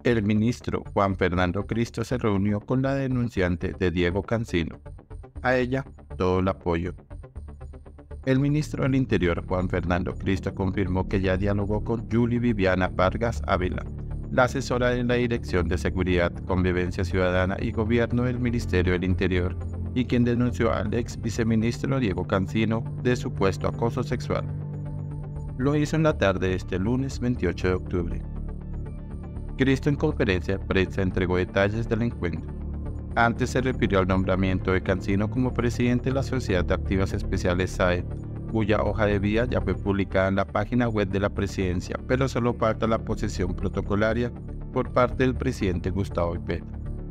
El ministro Juan Fernando Cristo se reunió con la denunciante de Diego Cancino. A ella, todo el apoyo. El ministro del Interior Juan Fernando Cristo confirmó que ya dialogó con Julie Viviana Vargas Ávila, la asesora de la Dirección de Seguridad, Convivencia Ciudadana y Gobierno del Ministerio del Interior, y quien denunció al ex viceministro Diego Cancino de supuesto acoso sexual. Lo hizo en la tarde de este lunes 28 de octubre. Cristo en conferencia de prensa entregó detalles del encuentro. Antes se refirió al nombramiento de Cancino como presidente de la Sociedad de Activas Especiales SAE, cuya hoja de vida ya fue publicada en la página web de la presidencia, pero solo falta la posesión protocolaria por parte del presidente Gustavo Petro.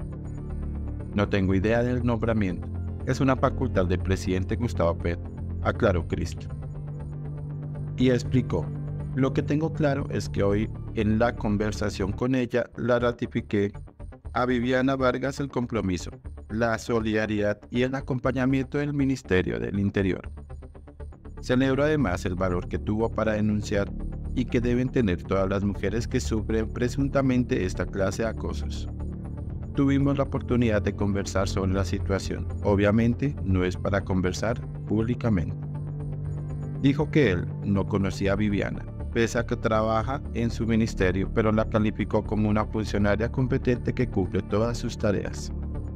No tengo idea del nombramiento. Es una facultad del presidente Gustavo Petro, aclaró Cristo. Y explicó: lo que tengo claro es que hoy, en la conversación con ella, la ratifiqué a Viviana Vargas el compromiso, la solidaridad y el acompañamiento del Ministerio del Interior. Celebro además el valor que tuvo para denunciar y que deben tener todas las mujeres que sufren presuntamente esta clase de acosos. Tuvimos la oportunidad de conversar sobre la situación. Obviamente no es para conversar públicamente. Dijo que él no conocía a Viviana, pese a que trabaja en su ministerio, pero la calificó como una funcionaria competente que cumple todas sus tareas.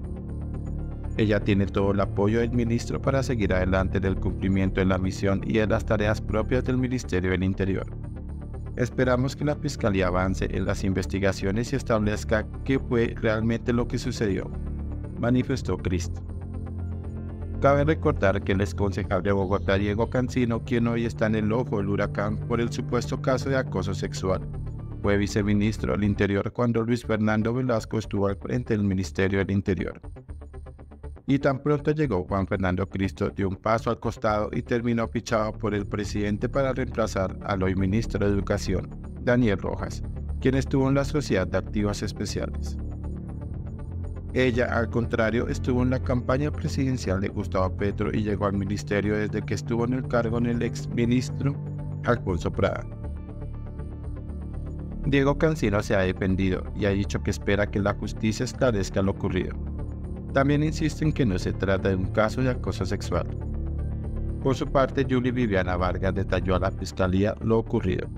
Ella tiene todo el apoyo del ministro para seguir adelante en el cumplimiento de la misión y de las tareas propias del Ministerio del Interior. Esperamos que la Fiscalía avance en las investigaciones y establezca qué fue realmente lo que sucedió, manifestó Cristo. Cabe recordar que el exconcejal de Bogotá, Diego Cancino, quien hoy está en el ojo del huracán por el supuesto caso de acoso sexual, fue viceministro del Interior cuando Luis Fernando Velasco estuvo al frente del Ministerio del Interior. Y tan pronto llegó Juan Fernando Cristo, dio un paso al costado y terminó fichado por el presidente para reemplazar al hoy ministro de Educación, Daniel Rojas, quien estuvo en la Sociedad de Activas Especiales. Ella, al contrario, estuvo en la campaña presidencial de Gustavo Petro y llegó al ministerio desde que estuvo en el cargo en el ex ministro Alfonso Prada. Diego Cancino se ha defendido y ha dicho que espera que la justicia esclarezca lo ocurrido. También insiste en que no se trata de un caso de acoso sexual. Por su parte, Julie Viviana Vargas detalló a la Fiscalía lo ocurrido.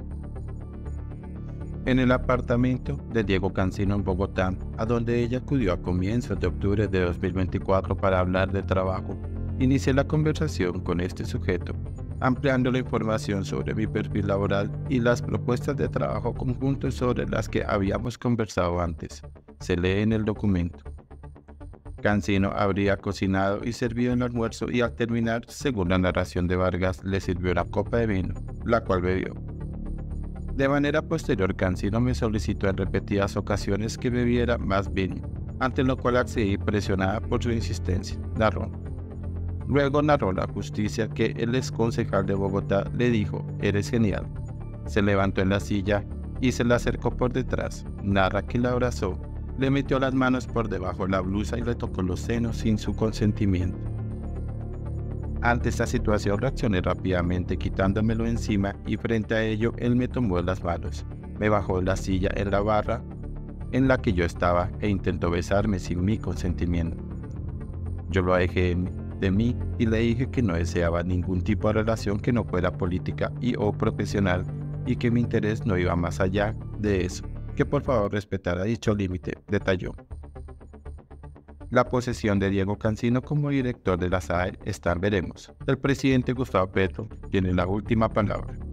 En el apartamento de Diego Cancino en Bogotá, a donde ella acudió a comienzos de octubre de 2024 para hablar de trabajo, inicié la conversación con este sujeto, ampliando la información sobre mi perfil laboral y las propuestas de trabajo conjuntos sobre las que habíamos conversado antes. Se lee en el documento. Cancino habría cocinado y servido el almuerzo y al terminar, según la narración de Vargas, le sirvió una copa de vino, la cual bebió. De manera posterior, Cancino me solicitó en repetidas ocasiones que bebiera más vino, ante lo cual accedí presionada por su insistencia, narró. Luego narró la justicia que el exconcejal de Bogotá le dijo: eres genial. Se levantó en la silla y se le acercó por detrás, narra que la abrazó, le metió las manos por debajo de la blusa y le tocó los senos sin su consentimiento. Ante esta situación reaccioné rápidamente quitándomelo encima y frente a ello él me tomó las manos, me bajó de la silla en la barra en la que yo estaba e intentó besarme sin mi consentimiento. Yo lo alejé de mí y le dije que no deseaba ningún tipo de relación que no fuera política y o profesional y que mi interés no iba más allá de eso, que por favor respetara dicho límite, detalló. La posesión de Diego Cancino como director de la SAE está en veremos. El presidente Gustavo Petro tiene la última palabra.